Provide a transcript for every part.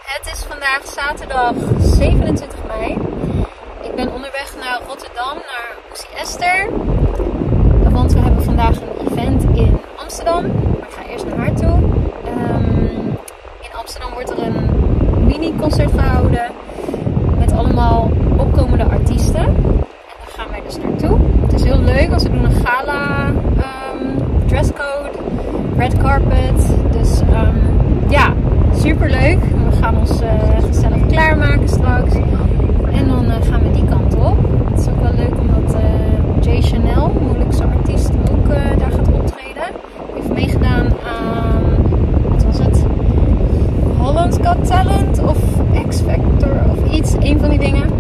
Het is vandaag zaterdag 27 mei. Ik ben onderweg naar Rotterdam, naar Oesie Esther. Want we hebben vandaag een event in Amsterdam. Maar ik ga eerst naar haar toe. In Amsterdam wordt er een mini-concert gehouden. Met allemaal opkomende artiesten. En daar gaan wij dus naartoe. Het is heel leuk, want ze doen een gala dresscode, red carpet. Dus ja, super leuk. We gaan ons gezellig klaarmaken straks. En dan gaan we die kant op. Het is ook wel leuk omdat Jay Chanel, moeilijkste artiest, ook daar gaat optreden. Heeft meegedaan aan, wat was het? Holland's Got Talent of X Factor of iets. Een van die dingen.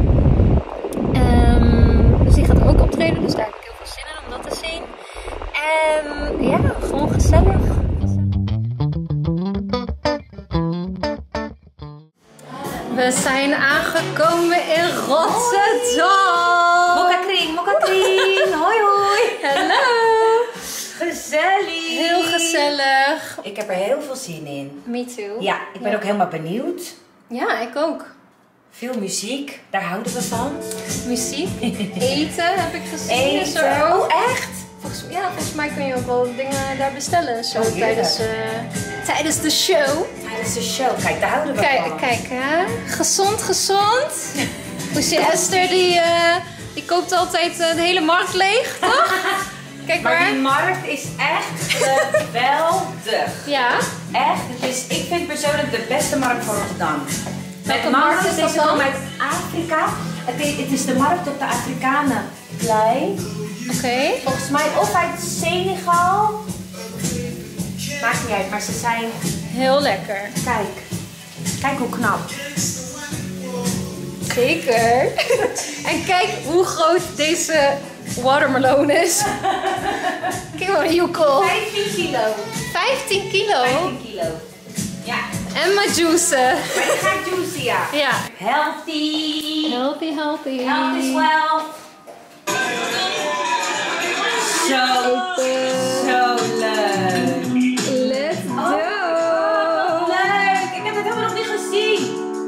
Dus die gaat ook optreden. Dus daar heb ik heel veel zin in om dat te zien. En ja, gewoon gezellig. We zijn aangekomen in Rotterdam. Mokka Kring. Hoi hoi. Hallo. Gezellig. Heel gezellig. Ik heb er heel veel zin in. Me too. Ja, ik ben ook helemaal benieuwd. Ja, ik ook. Veel muziek, daar houden we van. Muziek, eten heb ik gezien. Eten. Is er ook. Oh, echt? Volgens mij kun je ook wel dingen daar bestellen. Zo Oh, tijdens de show. Tijdens de show. Kijk, daar houden we van. Kijk hè. Gezond. Oesie Esther die koopt altijd de hele markt leeg, toch? Kijk Maar maar. die markt is echt geweldig. Ja. Echt. Ik vind persoonlijk de beste markt van Rotterdam. Welke markt is dat Deze dan? komt uit Afrika. Het is de markt op de Afrikanenplein. Oké. Volgens mij of uit Senegal. Maakt niet uit, maar ze zijn... Heel lekker. Kijk hoe knap. Zeker. En kijk hoe groot deze watermelon is. Kijk maar, Joekel. 15 kilo. 15 kilo. 15 kilo. Ja. En mijn juice. Maar die gaat juicy, ja. Ja. Healthy. Healthy. Health is wealth. Zo leuk. Let's go. Leuk. Ik heb het helemaal nog niet gezien.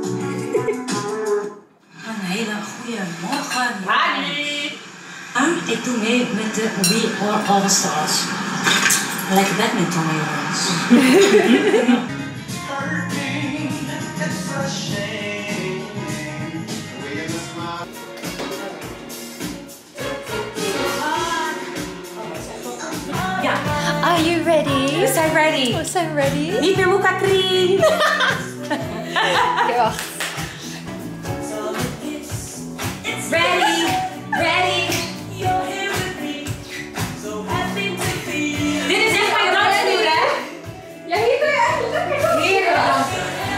Een hele goede morgen. Hadi. Ik doe mee met de We Are All Stars. Lekker badminton, jongens. Ja. Are you ready? We zijn ready. We zijn ready. Niet meer Mokka Kring. Oké, wacht. Ready. Dit is echt mijn dansvloer, hè? Ja, hier kun je echt lekker Heerlijk dansen.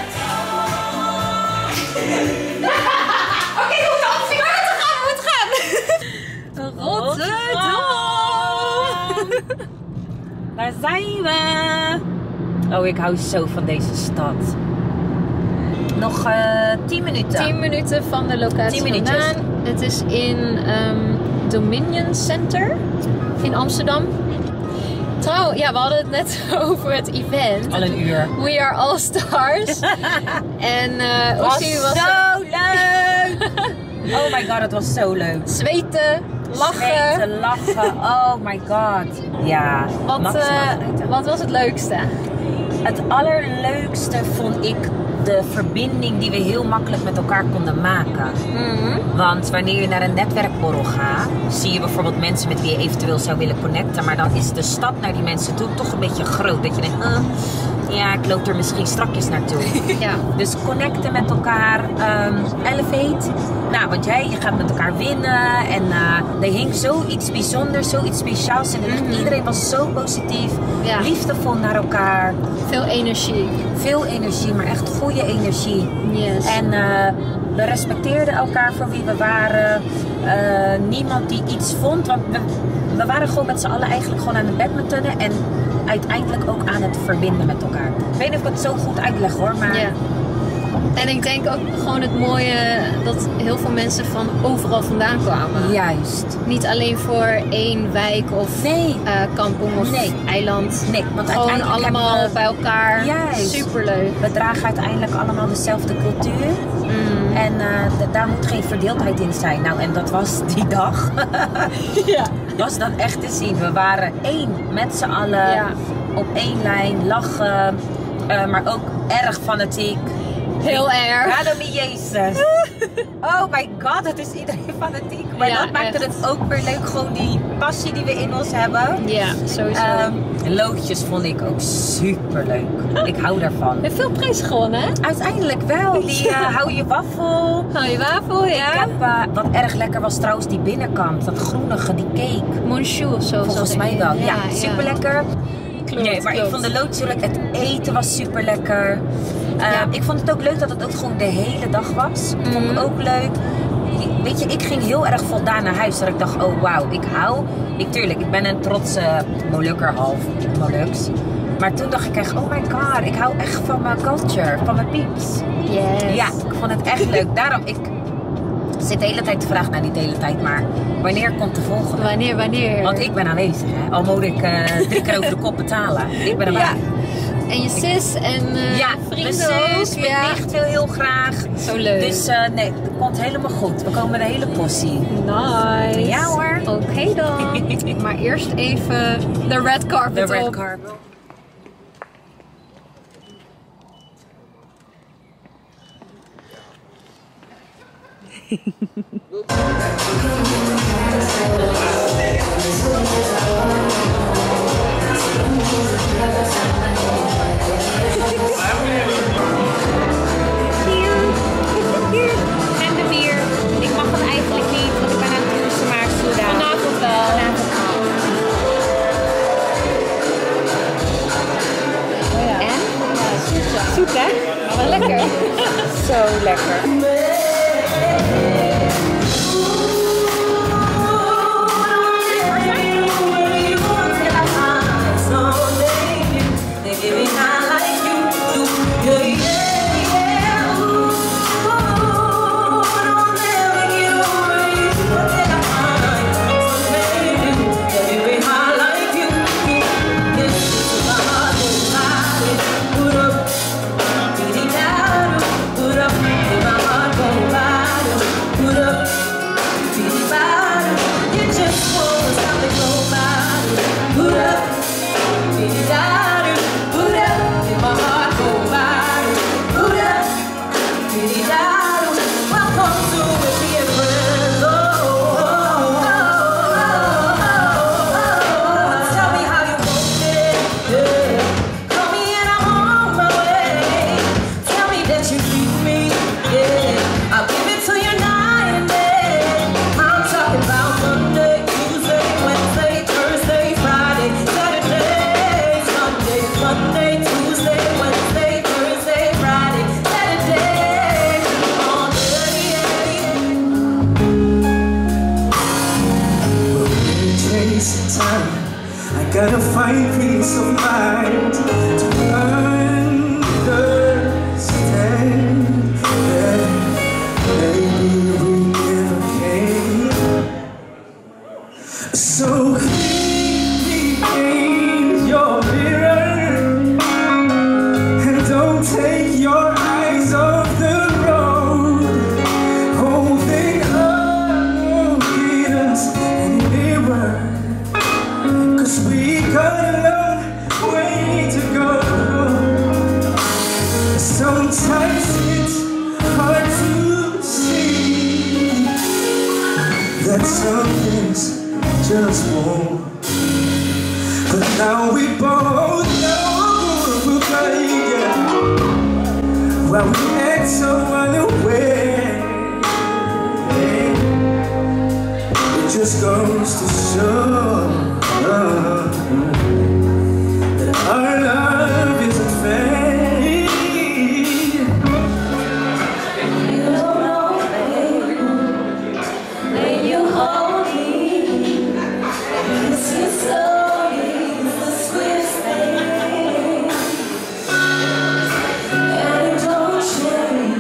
Oké, we moeten gaan. Rotterdam. Daar zijn we. Oh, ik hou zo van deze stad. Nog 10 minuten. 10 minuten van de locatie 10 minuutjes. vandaan. Het is in Dominion Center in Amsterdam. Trouwens, ja, we hadden het net over het event. Al een uur. We Are All Stars. En Oesie was zo leuk. Oh my god, het was zo leuk. zweten, lachen. Lachen. Oh my god. Ja, maximaal genieten. Wat was het leukste? Het allerleukste vond ik de verbinding die we heel makkelijk met elkaar konden maken. Want wanneer je naar een netwerkborrel gaat, zie je bijvoorbeeld mensen met wie je eventueel zou willen connecten. Maar dan is de stap naar die mensen toe toch een beetje groot. Dat je denkt, ja, ik loop er misschien strakjes naartoe. Ja. Dus connecten met elkaar, elevate. Nou, want je gaat met elkaar winnen en er hing zoiets bijzonders, zoiets speciaals in de lucht. Iedereen was zo positief, Ja. liefdevol naar elkaar. Veel energie. Veel energie, maar echt goede energie. Yes. En we respecteerden elkaar voor wie we waren. Niemand die iets vond, want we waren gewoon met z'n allen eigenlijk gewoon aan het badmintonnen en uiteindelijk ook aan het verbinden met elkaar. Ik weet niet of ik het zo goed uitleg hoor, maar Ja. En ik denk ook gewoon het mooie dat heel veel mensen van overal vandaan kwamen. Juist. Niet alleen voor één wijk of kampong of eiland. Nee, want gewoon uiteindelijk allemaal bij elkaar. Juist. Superleuk. We dragen uiteindelijk allemaal dezelfde cultuur. En daar moet geen verdeeldheid in zijn. Nou, en dat was die dag. Ja. Was dat echt te zien. We waren één met z'n allen. Ja. Op één lijn, lachen. Maar ook erg fanatiek. Heel erg. Hallo mijn Jezus. Oh my god, het is iedereen fanatiek. Maar Ja, dat maakte echt. het ook weer leuk. Gewoon die passie die we in ons hebben. Ja, sowieso. Loodjes vond ik ook super leuk. Ik hou daarvan. Je hebt veel prijzen gewonnen, hè? Uiteindelijk wel. Die hou je waffel. Hou je wafel, ja. Ik heb, wat erg lekker was trouwens die binnenkant. Dat groenige, die cake. Monchou of zo. Volgens mij wel. Ja, super lekker. Klopt, Nee, maar klopt. ik vond de loodjes leuk. Het eten was super lekker. Ik vond het ook leuk dat het ook gewoon de hele dag was. Vond ik ook leuk. Weet je, ik ging heel erg voldaan naar huis. Dat ik dacht, oh wauw, ik ben een trotse Molukker, half Moluks. Maar toen dacht ik echt, oh my god, ik hou echt van mijn culture, van mijn peeps. Yes. Ja, ik vond het echt leuk. Daarom, ik zit de hele tijd te vragen, nou niet de hele tijd, maar wanneer komt de volgende? Wanneer? Want ik ben aanwezig, hè. Al moet ik 3 keer over de kop betalen. Ik ben erbij. Ja. En je zus en vrienden mijn zus, ook. mijn nicht wil heel graag. Zo leuk. Dus nee, het komt helemaal goed. We komen met een hele possie. Nice. Ja hoor. Oké dan. Maar eerst even de red carpet De red op. carpet. Hier. En de bier. Ik mag het eigenlijk niet, want ik ben aan het toeristen, maar ik doe daar. Vanavond wel. Oh ja. En? Ja, zoet hè? Maar wel lekker. Zo lekker. Gotta find peace of mind to understand that maybe we never came. So keep me in your mirror and don't take your eyes off the road. Holding us in the mirror. 'Cause we got a long way to go. Sometimes it's hard to see that some things just won't. But now we both know we'll make it. While we act so unaware, it just goes to show that our love isn't fake. You don't know, babe, when you hold me, this is always the sweetest thing, and it don't change.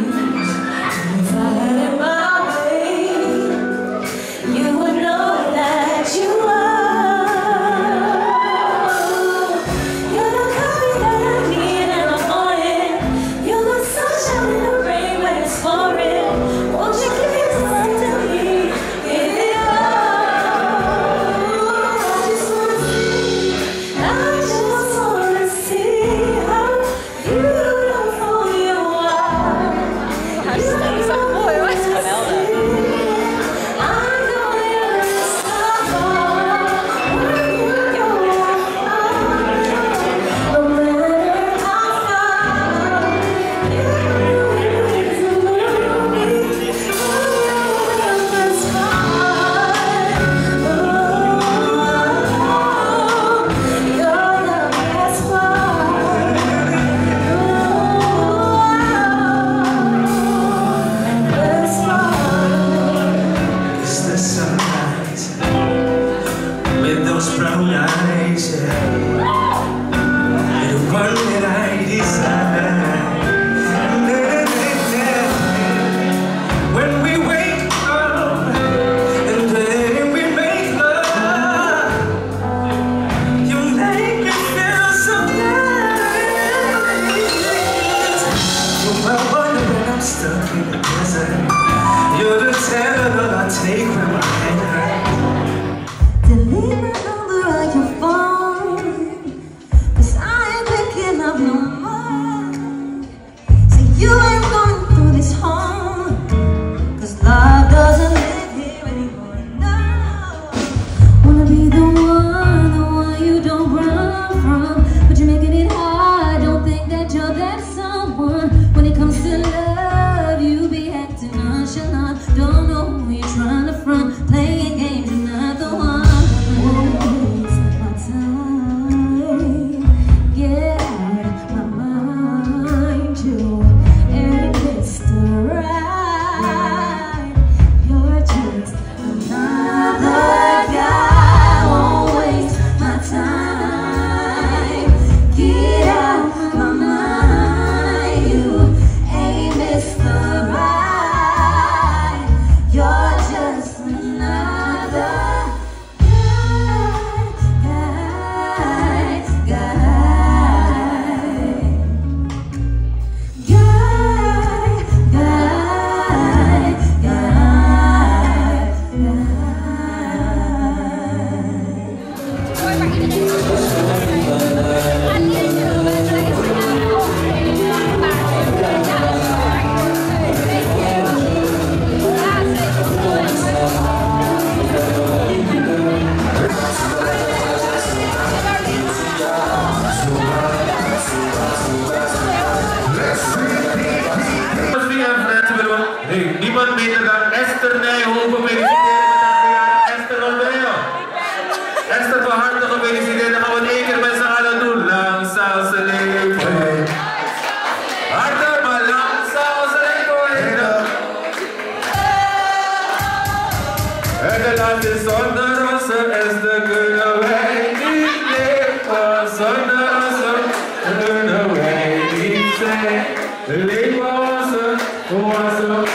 stuck in the desert. You're the tether I take when my head hurts. Delete my number on your phone, 'cause I ain't picking up no more. So you ain't going through this home, 'cause love doesn't live here anymore. No, wanna be the one you don't run from, but you're making it hard. Don't think that you're that someone. When it comes to love, you be acting nonchalant. Don't know who you're trying to front, playing games and not the one. Waste my time, get out of my mind. You ain't Mr. Right. You're just another guy. Won't waste my time. Get out of my mind. You ain't Mr. Right. You're just another Niemand minder dan Esther Nijhoven. Feliciteren met haar verjaardag. Esther, wat ben je? Esther, van harte gefeliciteerd. Dan gaan we het één keer met z'n allen doen. Lang zal ze leven. Harder, maar lang zal ze leven. En de laatste zonder rossen, Esther, kunnen wij niet leven. Zonder rossen kunnen wij niet zijn. Leven was er, was er.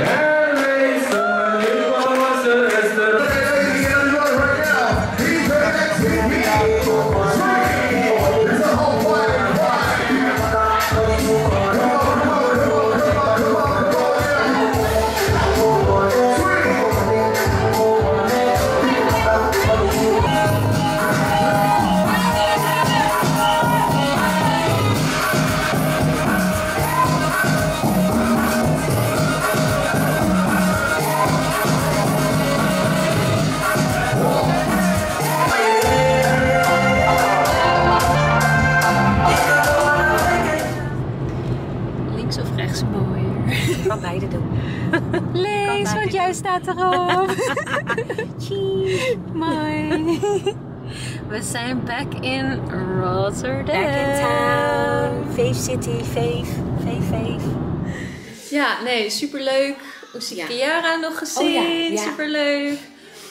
Links of rechts mooier? Ik kan beide doen. Links, want jij staat erop. Cheese, mooi. We zijn back in Rotterdam. Back in town. Fave City, fave. Ja, nee, superleuk. Oesie Ja. Kiara nog gezien. Oh ja. Superleuk.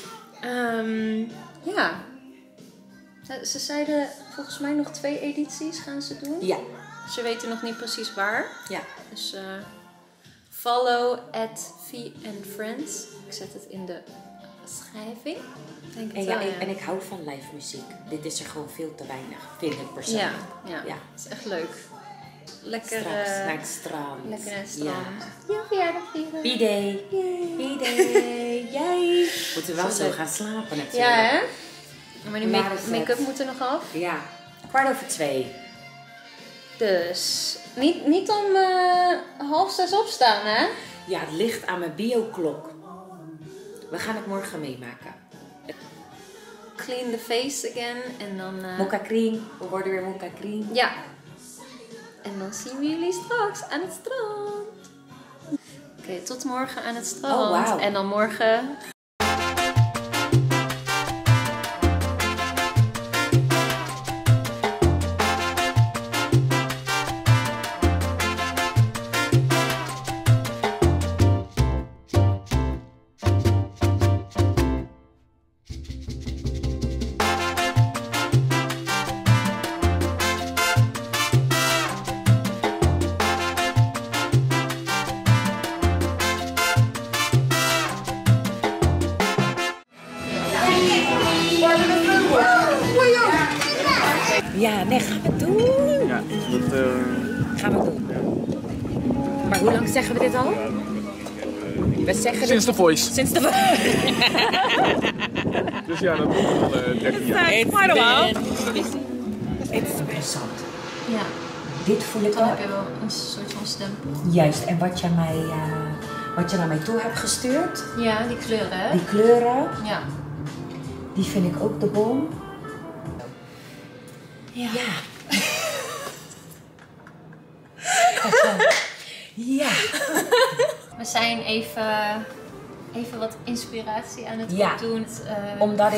Ja. Ze zeiden volgens mij nog 2 edities gaan ze doen. Ja. Ze weten nog niet precies waar. Ja. Dus follow @V&Friends. Ik zet het in de beschrijving. Denk het wel, En ik hou van live muziek. Dit is er gewoon veel te weinig, vind ik persoonlijk. Ja. Het is echt leuk. Lekker Straks naar het strand. lekker naar het strand. Ja, verjaardag vieren. B-day. B-day. Jij. Moeten we wel zo gaan slapen natuurlijk. Ja, hè? Maar die Waar is het? make-up moet er nog af. Ja. 2:15. Dus niet om 5:30 opstaan, hè? Ja, het ligt aan mijn bioklok. We gaan het morgen meemaken. Clean the face again en dan... Mocha cream. We worden weer mocha cream. Ja. En dan zien we jullie straks aan het strand. Oké, tot morgen aan het strand. Oh, wauw. En dan morgen... Ja, nee, gaan we doen. Ja, dat Gaan we doen. ja. Maar Maar hoe lang zeggen we dit al? We zeggen Sinds de Voice. Sinds de Voice. Dus ja, dat doe ik al 13 jaar. It's quite a while. It's interessant. Ja, Dit voel ik dan wel. heb je wel een soort van stempel. Juist, en wat je naar mij toe hebt gestuurd, Ja, die kleuren hè? die kleuren, Ja. die vind ik ook de bom. Ja. Ja. We zijn even wat inspiratie aan het Ja. opdoen. Omdat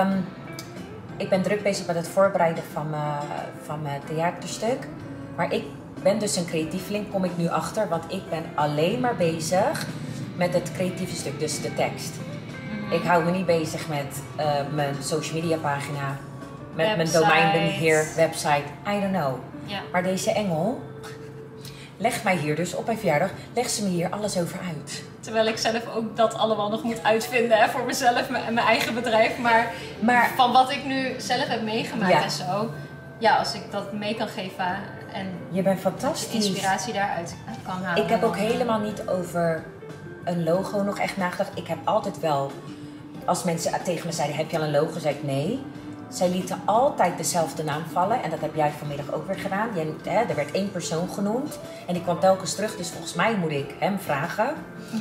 ik ben druk bezig met het voorbereiden van mijn theaterstuk. Maar ik ben dus een creatieveling, kom ik nu achter. Want ik ben alleen maar bezig met het creatieve stuk, dus de tekst. Ik hou me niet bezig met mijn social media pagina, met mijn domeinbeheer, website, I don't know. Ja. Maar deze engel legt mij hier dus op mijn verjaardag, legt ze me hier alles over uit. Terwijl ik zelf ook dat allemaal nog moet uitvinden hè, voor mezelf en mijn eigen bedrijf. Maar van wat ik nu zelf heb meegemaakt en zo. Ja, als ik dat mee kan geven en je bent fantastisch. inspiratie daaruit kan halen. Ik heb ook helemaal niet over een logo nog echt nagedacht. Ik heb altijd wel, als mensen tegen me zeiden, heb je al een logo? Zei ik nee. Zij lieten altijd dezelfde naam vallen en dat heb jij vanmiddag ook weer gedaan. Er werd 1 persoon genoemd en die kwam telkens terug, dus volgens mij moet ik hem vragen.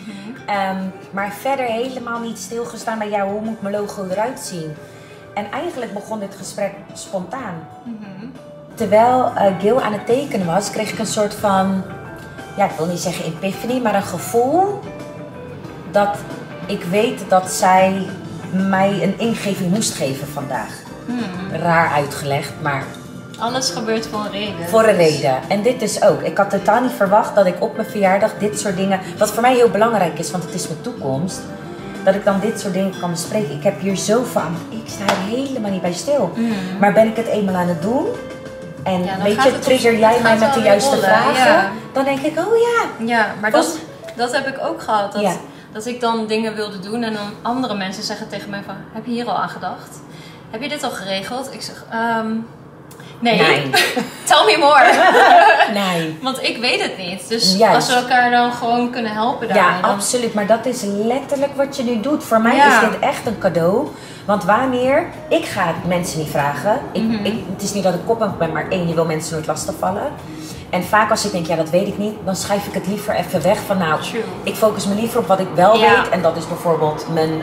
Maar verder helemaal niet stilgestaan bij jou, hoe moet mijn logo eruit zien? En eigenlijk begon dit gesprek spontaan. Terwijl Gil aan het tekenen was, kreeg ik een soort van, ja, ik wil niet zeggen epiphany, maar een gevoel dat ik weet dat zij mij een ingeving moest geven vandaag. Raar uitgelegd, maar Alles gebeurt voor een reden. voor een reden. En dit dus ook. Ik had totaal niet verwacht dat ik op mijn verjaardag dit soort dingen, wat voor mij heel belangrijk is, want het is mijn toekomst, dat ik dan dit soort dingen kan bespreken. Ik heb hier zo van, ik sta er helemaal niet bij stil. Maar ben ik het eenmaal aan het doen en Ja, dan weet gaat je, het trigger op- jij het mij gaat met de wel juiste weer rollen, vragen, ja. dan denk ik, oh ja. Ja, maar Was- dat heb ik ook gehad. Ja. Dat ik dan dingen wilde doen en dan andere mensen zeggen tegen mij van, heb je hier al aan gedacht? Heb je dit al geregeld? Ik zeg, nee. Nee. Tell me more. Nee. Want ik weet het niet. Dus Juist. als we elkaar dan gewoon kunnen helpen Ja, daarin. dan- absoluut. Maar dat is letterlijk wat je nu doet. Voor mij Ja. is dit echt een cadeau. Want wanneer, ik ga het mensen niet vragen. Het is niet dat ik koppig ben, maar één, je wil mensen nooit lastigvallen. En vaak als ik denk, ja dat weet ik niet, dan schrijf ik het liever even weg van nou, True. ik focus me liever op wat ik wel Ja. weet. En dat is bijvoorbeeld mijn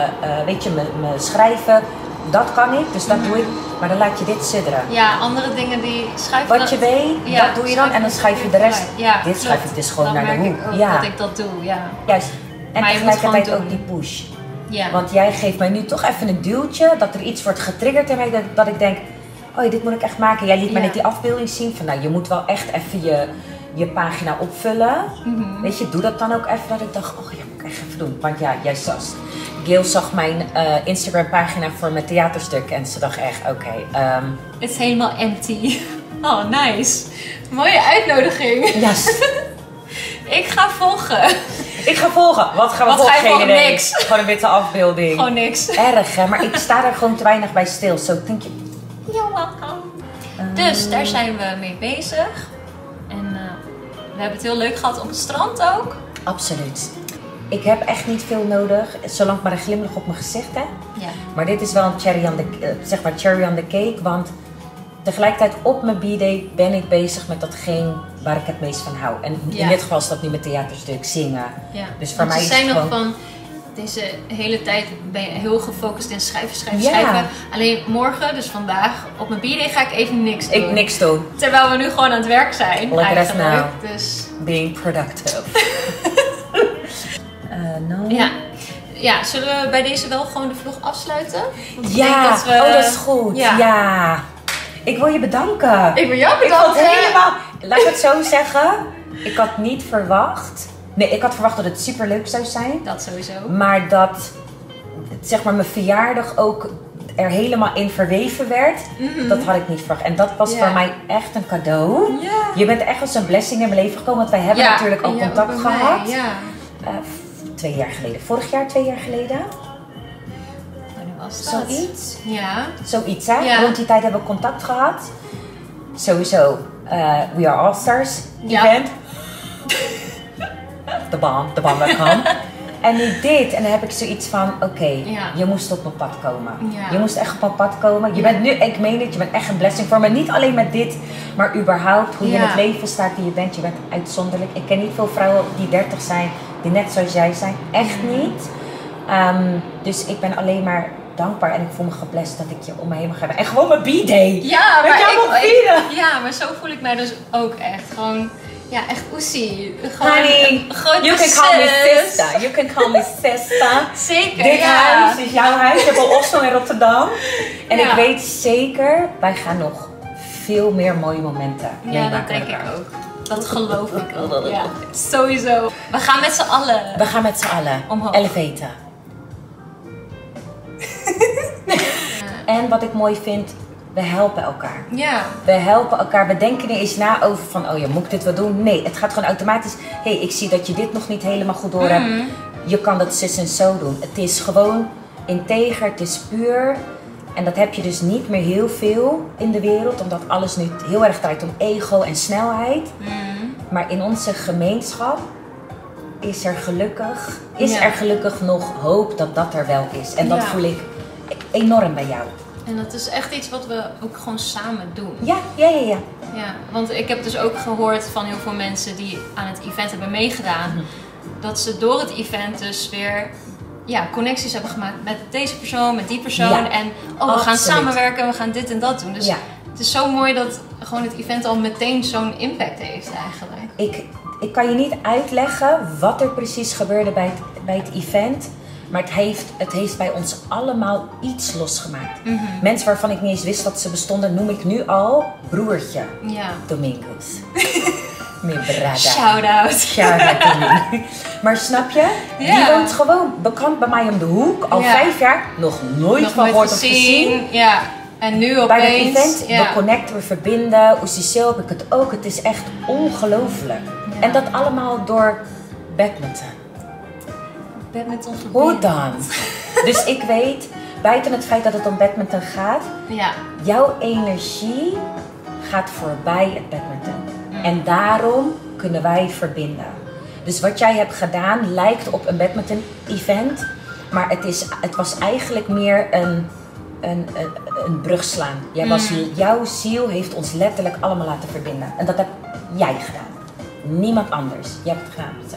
schrijven. Dat kan ik, dus dat doe ik. Maar dan laat je dit sudderen. Ja, andere dingen die schrijven. Wat dat- je weet, Ja, dat doe je dan. En dan schrijf je de rest. Ja, dit klopt. schrijf ik dus gewoon Dan naar de merk hoek. ik ook Ja. dat ik dat doe, ja. Juist. En Maar je moet tegelijkertijd gewoon ook doen. die push. Ja. Want jij geeft mij nu toch even een duwtje, dat er iets wordt getriggerd en dat ik denk, oh dit moet ik echt maken. Jij liet mij Ja. net die afbeelding zien van nou, je moet wel echt even je pagina opvullen. Weet je, doe dat dan ook even. Dat ik dacht, oh ja, moet ik echt even doen. Want ja, jij Gail zag mijn Instagram pagina voor mijn theaterstuk en ze dacht echt, oké. Het is helemaal empty. Oh, nice. Mooie uitnodiging. Yes. Ik ga volgen. Ik ga volgen. Wat gaan we Wat volgen? ga je volgen? Geen idee. Niks. Gewoon een witte afbeelding. Gewoon niks. Erg hè, maar ik sta er gewoon te weinig bij stil. Zo denk je. You're welcome. Dus daar zijn we mee bezig. En we hebben het heel leuk gehad op het strand ook. Absoluut. Ik heb echt niet veel nodig, zolang ik maar een glimlach op mijn gezicht heb. Ja. Maar dit is wel een cherry on the, cherry on the cake, want tegelijkertijd op mijn b-day ben ik bezig met datgene waar ik het meest van hou. En in Ja. dit geval is dat nu mijn theaterstuk, zingen. Ja. Dus voor Want mij ze is zijn het nog gewoon... van deze hele tijd ben je heel gefocust in schrijven. Ja. Alleen morgen, dus vandaag, op mijn b-day ga ik even niks doen. Ik niks doen. Terwijl we nu gewoon aan het werk zijn. Look at us eigenlijk. now. Dus Being productive. No. ja. Ja, zullen we bij deze wel gewoon de vlog afsluiten? Want ik Ja, denk dat we... oh dat is goed. Ja. Ja. Ik wil je bedanken. Ik wil jou Ik vond bedanken. het helemaal... Laat ik het zo zeggen. Ik had niet verwacht... Nee, ik had verwacht dat het super leuk zou zijn. Dat sowieso. Maar dat, zeg maar, mijn verjaardag ook er helemaal in verweven werd. Dat had ik niet verwacht. En dat was Ja. voor mij echt een cadeau. Ja. Je bent echt als een blessing in mijn leven gekomen. Want wij hebben natuurlijk al ja, contact ook bij mij, gehad. Ja. 2 jaar geleden. Vorig jaar, 2 jaar geleden. Wanneer was dat? Zoiets. Ja. Zoiets, hè? Ja. Rond die tijd hebben we contact gehad. Sowieso, We Are All Stars Ja. event. thebomb.com. En nu dit. En dan heb ik zoiets van, oké, Ja. je moest op mijn pad komen. Ja. Je moest echt op mijn pad komen. Je bent nu, ik meen het, je bent echt een blessing voor me. Niet alleen met dit, maar überhaupt hoe je in Ja. het leven staat die je bent. Je bent uitzonderlijk. Ik ken niet veel vrouwen die 30 zijn, die net zoals jij zijn. Echt niet. Dus ik ben alleen maar dankbaar en ik voel me geblest dat ik je om me heen mag hebben. En gewoon mijn B-day. Ja, Met maar jou mag vieren. ja, maar zo voel ik mij dus ook echt. Gewoon, ja, echt oesie. Gewoon Honey, een grote you can call me zus. sister. You can call me sister. Zeker, Dit ja. huis is jouw huis. Je hebt al Oslo in Rotterdam. En Ja. ik weet zeker, wij gaan nog veel meer mooie momenten Ja, meemaken dat denk met ik elkaar. ook. Dat geloof ik ook. Ja, sowieso. We gaan met z'n allen. We gaan met z'n allen Omhoog. elevaten. En wat ik mooi vind, we helpen elkaar. Ja. We helpen elkaar. We denken er eens na over van, oh ja, moet ik dit wel doen? Nee, het gaat gewoon automatisch. Hé, ik zie dat je dit nog niet helemaal goed door hebt. Je kan dat zus en zo doen. Het is gewoon integer, het is puur. En dat heb je dus niet meer heel veel in de wereld. Omdat alles nu heel erg draait om ego en snelheid. Maar in onze gemeenschap is er gelukkig nog hoop dat dat er wel is. En dat Ja. voel ik enorm bij jou. En dat is echt iets wat we ook gewoon samen doen. Ja. Ja, want ik heb dus ook gehoord van heel veel mensen die aan het event hebben meegedaan. Dat ze door het event dus weer connecties hebben gemaakt met deze persoon, met die persoon. Ja, En we gaan absoluut. samenwerken, we gaan dit en dat doen. Dus Ja. het is zo mooi dat gewoon het event al meteen zo'n impact heeft eigenlijk. Ik kan je niet uitleggen wat er precies gebeurde bij het event. Maar het heeft bij ons allemaal iets losgemaakt. Mensen waarvan ik niet eens wist dat ze bestonden, noem ik nu al broertje. Ja. Domingos. Mijn brada. Shout-out. Shout-out Domingo. Maar snap je? Die Ja. woont gewoon bekend bij mij om de hoek. Al Ja. 5 jaar. Nog nooit van gehoord of gezien. Ja. En nu opeens. Bij dat event, ja. we connecten, we verbinden. Officieel heb ik het ook. Het is echt ongelooflijk. Ja. En dat allemaal door badminton. Badminton Hoe verbinden. dan? Dus ik weet, buiten het feit dat het om badminton gaat, Ja. jouw energie gaat voorbij het badminton. En daarom kunnen wij verbinden. Dus wat jij hebt gedaan lijkt op een badminton event, maar het was eigenlijk meer een brug slaan. Jouw ziel heeft ons letterlijk allemaal laten verbinden. En dat heb jij gedaan. Niemand anders. Jij hebt het gedaan. Zo.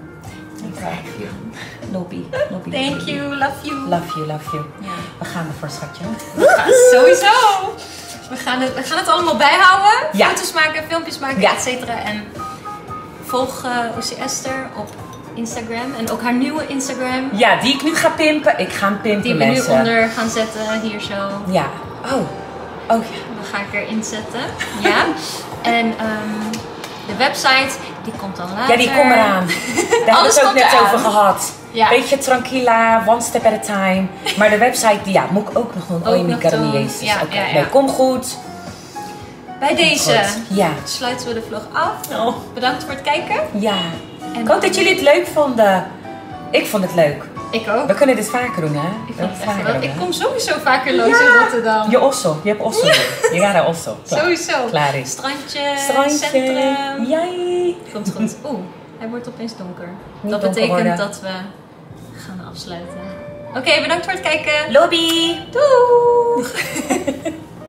Lobby. Thank you, love you. Love you. Ja. We gaan ervoor, schatje. Sowieso. We gaan het allemaal bijhouden. Ja. Foto's maken, filmpjes maken, Ja. et cetera. En volg Oesie Esther op Instagram. En ook haar nieuwe Instagram. Ja, die ik nu ga pimpen. Ik ga hem pimpen, Die we mensen. nu onder gaan zetten. Hier zo. Ja. Oh ja. Dan ga ik erin zetten. Ja. En de website, die komt dan later. Ja, die komt eraan. Daar hebben we Alles het ook komt net eraan. over gehad. Ja. Beetje tranquila, one step at a time. Maar de website, die, moet ik ook nog doen. Ook Oh, nog je doen. Jezus. Ja, Oké, ja, ja. nee, kom goed. Bij deze Goed. Ja. sluiten we de vlog af. Oh. Bedankt voor het kijken. Ja. En Ik hoop dat jullie het leuk vonden. Ik vond het leuk. Ik ook. We kunnen dit vaker doen, hè? Ik vond het echt geweldig. Ik kom sowieso vaker langs in Rotterdam. Je Osso. Je hebt Osso. Je gaat naar Osso. Klaar. Sowieso. Klaar is. Strandje, Strandje. centrum. Jij. Komt goed. Oeh, hij wordt opeens donker. Niet Dat donker betekent worden. dat we gaan afsluiten. Oké, bedankt voor het kijken. Lobby. Doei!